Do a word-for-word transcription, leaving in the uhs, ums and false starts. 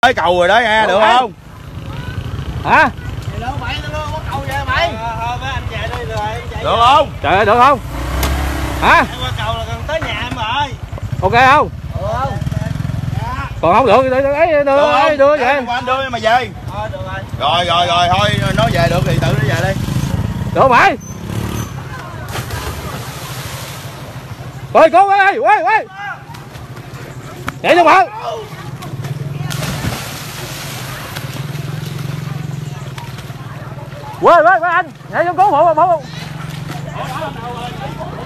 tới cầu rồi đó nha, được không? Hả? Được không? Trời ơi, được không? Hả? Qua cầu là gần tới nhà em rồi. Ok không? Được không? Còn không được, đưa đưa đưa đưa vậy. Anh đưa mà về. Thôi được rồi. Rồi rồi rồi thôi, nó về được thì tự nó về đi. Được mày. Ơi cố ơi, ơi ơi. Chạy cho bạn. Quên quên quên anh, nhảy xuống cứu hộ hộ.